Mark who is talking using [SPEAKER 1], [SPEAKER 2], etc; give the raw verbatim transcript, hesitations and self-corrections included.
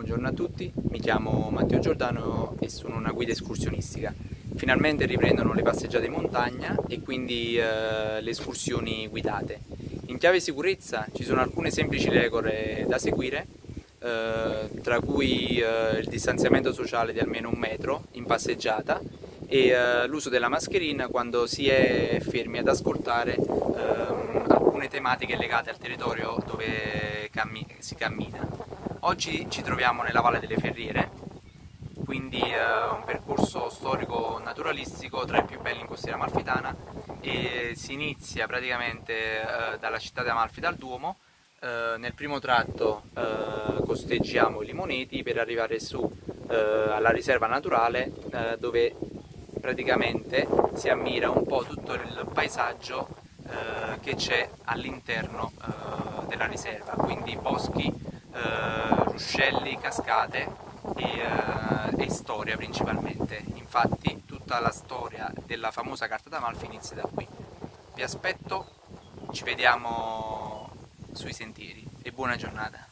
[SPEAKER 1] buongiorno a tutti, mi chiamo Matteo Giordano e sono una guida escursionistica. Finalmente riprendono le passeggiate in montagna e quindi eh, le escursioni guidate. In chiave sicurezza ci sono alcune semplici regole da seguire, eh, tra cui eh, il distanziamento sociale di almeno un metro in passeggiata e eh, l'uso della mascherina quando si è fermi ad ascoltare eh, alcune tematiche legate al territorio dove cammi si cammina. Oggi ci troviamo nella Valle delle Ferriere, quindi eh, un percorso storico naturalistico tra i più belli in costiera amalfitana, e si inizia praticamente eh, dalla città di Amalfita al Duomo. Eh, nel primo tratto eh, costeggiamo i Limoneti per arrivare su eh, alla riserva naturale eh, dove praticamente si ammira un po' tutto il paesaggio eh, che c'è all'interno eh, della riserva, quindi boschi, eh, ruscelli, cascate e, eh, e storia principalmente. Infatti tutta la storia della famosa Carta d'Amalfi inizia da qui. Vi aspetto, ci vediamo sui sentieri e buona giornata.